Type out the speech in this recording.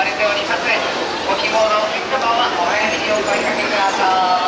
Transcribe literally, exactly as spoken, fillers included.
われております。ご希望のお客様はお早めにお声掛けください。